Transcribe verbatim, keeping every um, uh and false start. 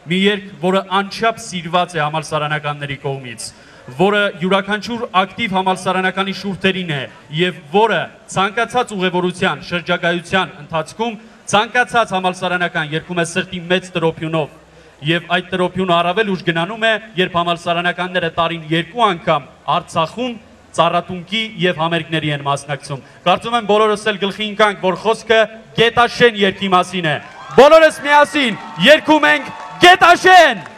մի երգ, որը անչափ սիրված է համալսարանականների կողմից, որը յուրաքանչյուր ակտիվ համալսարանականի շուրթերին է եւ որը ցանկացած ուղևորության շրջագայության ընթացքում ցանկացած համալսարանական երգում է սրտի մեծ տրոփյունով եւ այդ տրոփյունը առավել ուժ գնանում է, երբ համալսարանականները տարին երկու անգամ Արցախում ծառատունկի եւ համերգների են մասնակցում։ Կարծում եմ բոլորս էլ գլխի ընկանք, որ խոսքը Գետաշեն երգի մասին է։ Բոլորս միասին երգում ենք Գետաշեն։